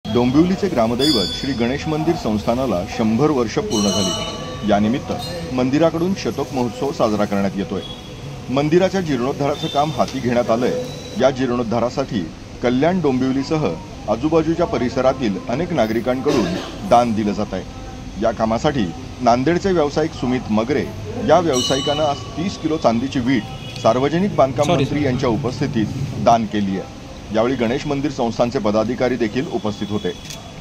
डोंबिवलीचे ग्रामदैवत श्री गणेश मंदिर संस्थानाला 100 वर्ष पूर्ण झाली। यानिमित्त मंदिराकडून शतक महोत्सव साजरा करण्यात येतोय। मंदिराच्या जीर्णोद्धाराचं काम हाती घेण्यात आलंय। या जीर्णोद्धारासाठी कल्याण डोंबिवलीसह आजूबाजूच्या परिसरातील अनेक नागरिकांकडून दान दिलं जात आहे। या कामासाठी नांदेडचे व्यावसायिक सुमित मगरे या व्यावसायिकानं आज 30 किलो चांदीची वीट सार्वजनिक बांधकाम मंत्री यांच्या उपस्थितीत दान केली आहे। यावेळी गणेश मंदिर संस्थानचे पदाधिकारी देखील उपस्थित होते।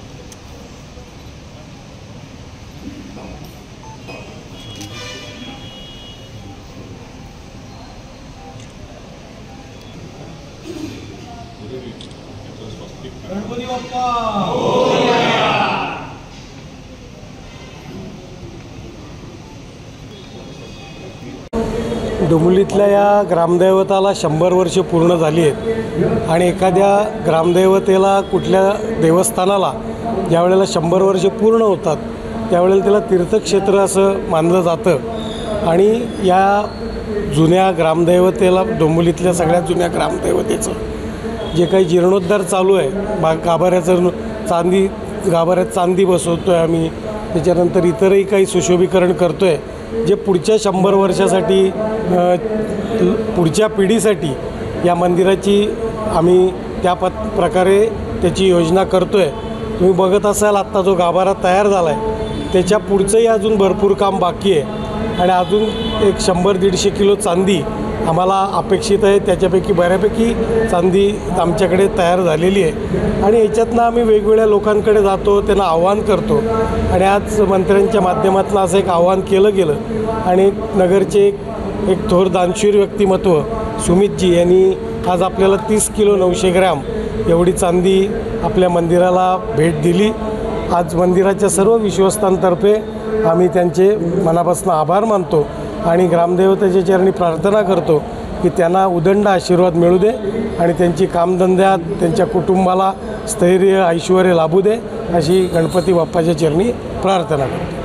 गणपती बाप्पा डोंबिवलीतल्या या ग्रामदैवताला 100 वर्ष पूर्ण झाली आहेत आणि एखाद्या ग्रामदैवतेला कुठल्या देवस्थानाला ज्या वेळेला 100 वर्ष पूर्ण होतात त्यावेळेला त्याला तीर्थक्षेत्र असं मानलं जातं। आणि या जुन्या ग्रामदैवतेला डोंबिवलीतल्या सगळ्यात जुन्या ग्रामदैवतेचं जे काही जीर्णोद्धार चालू आहे, गाभाऱ्यात चांदी बसवतो आहे आम्ही, त्याच्यानंतर इतरही काही सुशोभीकरण करतो आहे जे पुढच्या 100 वर्षासाठी पुढच्या पिढीसाठी या मंदिराची आम्ही त्या प्रकारे त्याची योजना करतो आहे। तुम्ही बघत असाल आत्ता जो गाभारा तयार झाला आहे त्याच्या पुढचंही अजून भरपूर काम बाकी आहे आणि अजून एक 100-150 किलो चांदी आम्हाला अपेक्षित आहे। त्याच्यापैकी बऱ्यापैकी चांदी आमच्याकडे तयार झालेली आहे आणि याच्यातनं आम्ही वेगवेगळ्या लोकांकडे जातो, त्यांना आव्हान करतो आणि आज मंत्र्यांच्या माध्यमातून असं एक आव्हान केलं गेलं आणि नगरचे एक थोर दानशूर व्यक्तिमत्व सुमितजी यांनी आज आपल्याला 30 किलो 900 ग्रॅम एवढी चांदी आपल्या मंदिराला भेट दिली। आज मंदिराच्या सर्व विश्वस्तांतर्फे आम्ही त्यांचे मनापासून आभार मानतो आणि ग्रामदेवतेच्या चरणी प्रार्थना करतो की त्यांना उदंड आशीर्वाद मिळू दे आणि त्यांची कामधंद्यात त्यांच्या कुटुंबाला स्थैर्य ऐश्वर्य लाभू दे अशी गणपती बाप्पाच्या चरणी प्रार्थना करतो।